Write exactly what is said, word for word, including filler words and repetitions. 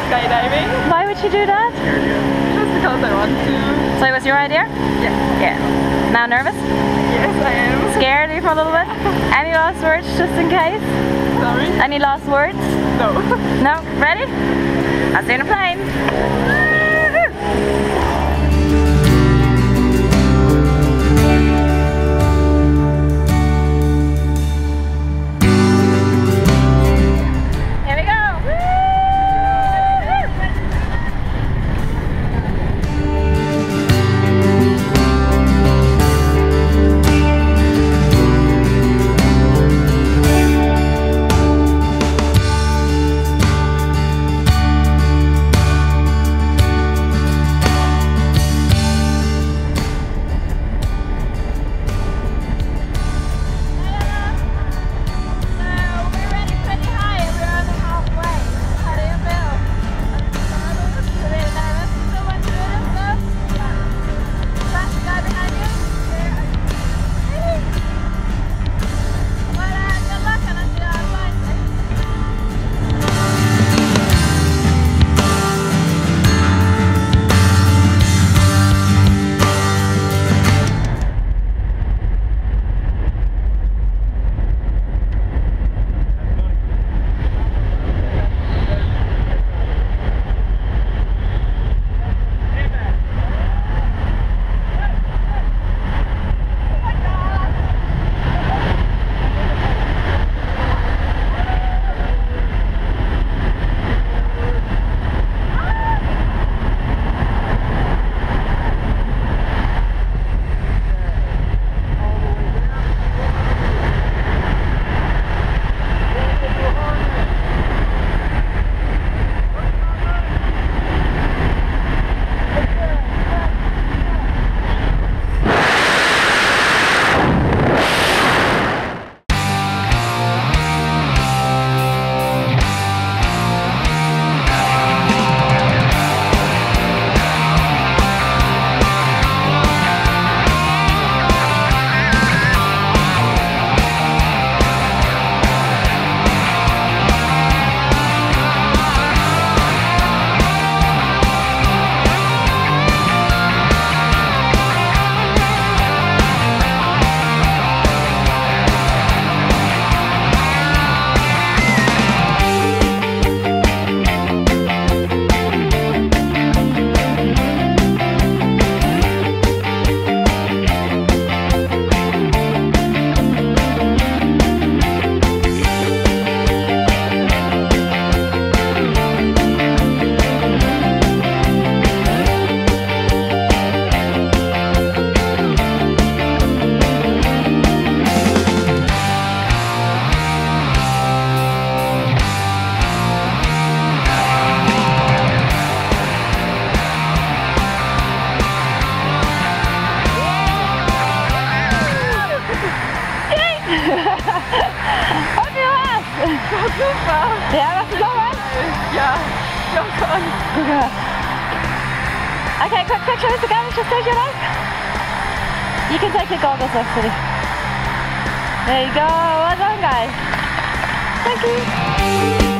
skydiving. Why would you do that? Just because I want to. So it was your idea? Yeah. Yeah. Now nervous? Yes, I am. Scared even a little bit? Any last words just in case? Sorry? Any last words? No. No? Ready? I'll see you in the plane. Super! Ja, warst du sauber? Ja, ich glaube schon. Okay. Okay, quick picture with the guy just take your life. You can take the goggles next to me. There you go. Well done, guys. Thank you.